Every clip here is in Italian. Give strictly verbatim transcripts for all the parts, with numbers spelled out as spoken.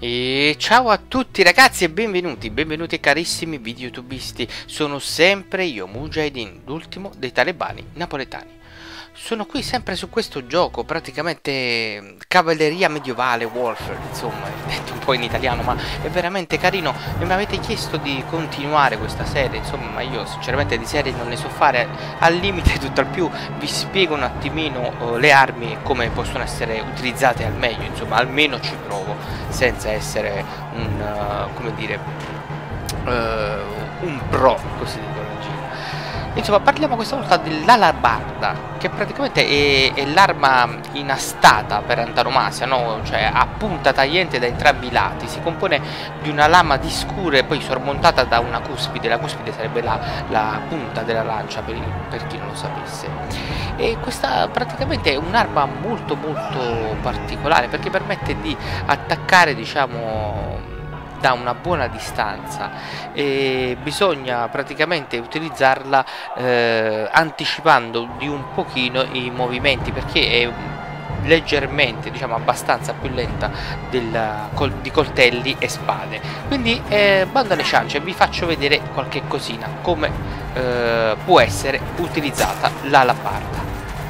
E ciao a tutti ragazzi e benvenuti, benvenuti carissimi videotubisti. Sono sempre io, Mujahideen, l'ultimo dei talebani napoletani. Sono qui sempre su questo gioco, praticamente cavalleria medievale, Warfare, insomma, detto un po' in italiano, ma è veramente carino e mi avete chiesto di continuare questa serie, insomma, ma io sinceramente di serie non ne so fare, al limite tutto al più vi spiego un attimino uh, le armi e come possono essere utilizzate al meglio, insomma, almeno ci provo, senza essere un, uh, come dire, uh, un pro, così dico. Insomma, parliamo questa volta dell'alabarda, che praticamente è, è l'arma inastata per antonomasia, no? Cioè a punta tagliente da entrambi i lati. Si compone di una lama di scure poi sormontata da una cuspide. La cuspide sarebbe la, la punta della lancia, per, per chi non lo sapesse. E questa praticamente è un'arma molto molto particolare, perché permette di attaccare, diciamo, da una buona distanza, e bisogna praticamente utilizzarla eh, anticipando di un pochino i movimenti, perché è leggermente, diciamo abbastanza più lenta del, col, di coltelli e spade. Quindi eh, bando alle ciance, vi faccio vedere qualche cosina come eh, può essere utilizzata l'alabarda.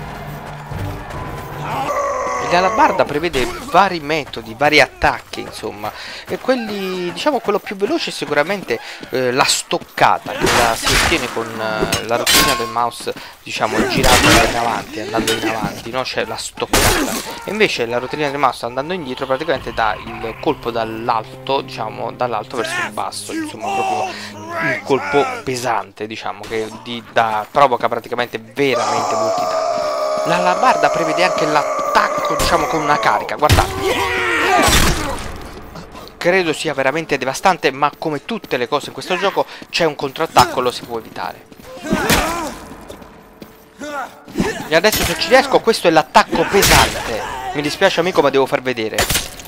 L'alabarda prevede vari metodi, vari attacchi, insomma, e quelli, diciamo, quello più veloce è sicuramente eh, la stoccata, che la si ottiene con eh, la rotellina del mouse, diciamo, girando in avanti, andando in avanti, no? C'è la stoccata. E invece la rotellina del mouse andando indietro praticamente dà il colpo dall'alto, diciamo, dall'alto verso il basso, insomma, proprio un colpo pesante, diciamo, che di, da, provoca praticamente veramente molti danni. L'alabarda prevede anche l'attacco, diciamo, con una carica, guardate. Credo sia veramente devastante, ma come tutte le cose in questo gioco c'è un contrattacco, lo si può evitare. E adesso, se ci riesco, questo è l'attacco pesante. Mi dispiace amico, ma devo far vedere.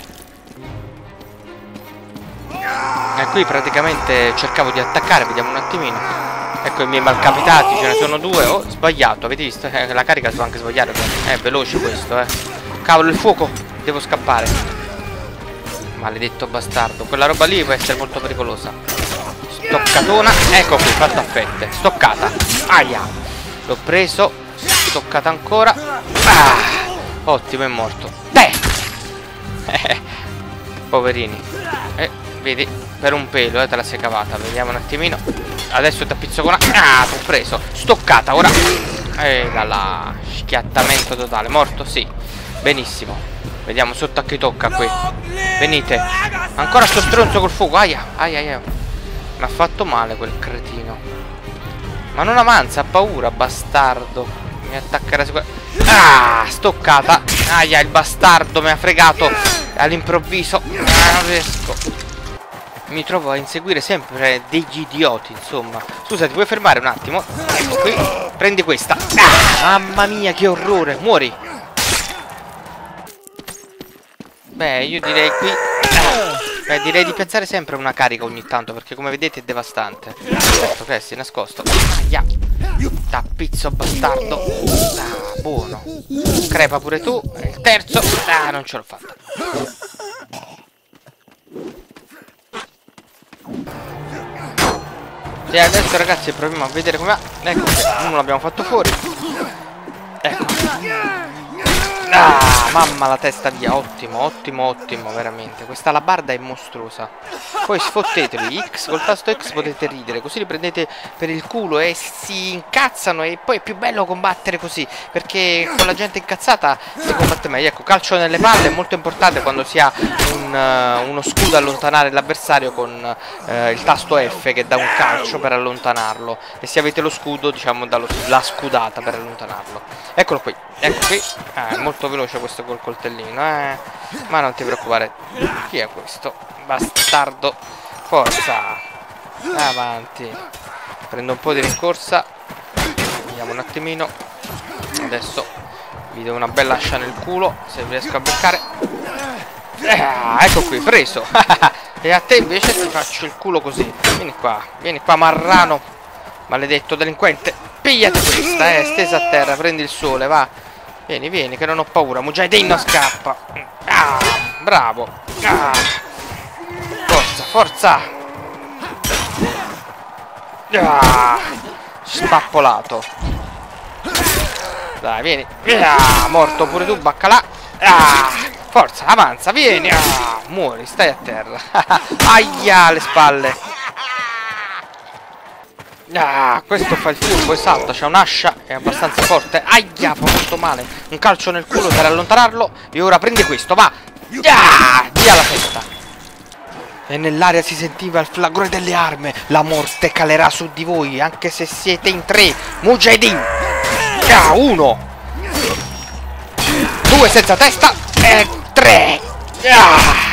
E qui praticamente cercavo di attaccare, vediamo un attimino. Ecco i miei malcapitati, ce ne sono due. Oh, sbagliato, avete visto? Eh, la carica si può anche sbagliare. È veloce questo, eh. Cavolo, il fuoco, devo scappare. Maledetto bastardo. Quella roba lì può essere molto pericolosa. Stoccatona. Ecco qui, fatto a fette. Stoccata. Aia. L'ho preso. Stoccata ancora. Ah, ottimo, è morto. Beh. Eh, poverini. Eh, vedi, per un pelo, eh, te la sei cavata. Vediamo un attimino. Adesso ti appizzo una. Ah, t'ho preso. Stoccata ora. E là là. Schiattamento totale. Morto? Sì. Benissimo. Vediamo sotto a chi tocca qui. Venite. Ancora sto stronzo col fuoco. Aia. Aia aia. Mi ha fatto male quel cretino. Ma non avanza, ha paura, bastardo. Mi attaccherà sicuramente. Ah, stoccata. Aia, il bastardo mi ha fregato all'improvviso. Ah, non riesco. Mi trovo a inseguire sempre degli idioti, insomma. Scusa, ti puoi fermare un attimo? Ecco qui. Prendi questa. Ah, mamma mia, che orrore. Muori. Beh, io direi qui ah, Beh, direi di piazzare sempre una carica ogni tanto, perché come vedete è devastante. Certo che si è nascosto. Aia. Tappizzo bastardo. Ah, buono. Crepa pure tu. Il terzo. Ah, non ce l'ho fatta. E adesso ragazzi proviamo a vedere come va. Ecco, uno l'abbiamo fatto fuori. Ecco. Ah, mamma la testa via. Ottimo, ottimo, ottimo, veramente. Questa alabarda è mostruosa. Poi sfotteteli. X, col tasto X potete ridere, così li prendete per il culo e si incazzano. E poi è più bello combattere così, perché con la gente incazzata si combatte meglio. Ecco, calcio nelle palle è molto importante quando si ha un, uh, uno scudo, allontanare l'avversario con uh, il tasto F che dà un calcio per allontanarlo. E se avete lo scudo, diciamo, dà lo, la scudata per allontanarlo. Eccolo qui, ecco qui. Ah, è molto veloce questo col coltellino, eh. Ma non ti preoccupare. Chi è questo? Bastardo. Forza. Avanti. Prendo un po' di rincorsa. Vediamo un attimino. Adesso vi do una bella ascia nel culo, se riesco a beccare. Ah, ecco qui, preso. E a te invece ti faccio il culo così. Vieni qua, vieni qua marrano. Maledetto delinquente. Pigliati questa, eh, stesa a terra, prendi il sole, va. Vieni, vieni, che non ho paura. Mujahideen non scappa. Ah, bravo. Ah. forza! Ah, spappolato. Dai, vieni. Ah, morto pure tu, baccalà. Ah, forza, avanza, vieni. Ah, muori, stai a terra. Aia, le spalle. Ah, questo fa il furbo e salta, c'è un'ascia, è abbastanza forte. Aia, fa molto male. Un calcio nel culo per allontanarlo. E ora prendi questo, va. Ah, via la testa. E nell'aria si sentiva il fragore delle armi. La morte calerà su di voi, anche se siete in tre. Mujahideen. Ah, uno. Due senza testa. E tre. Ah.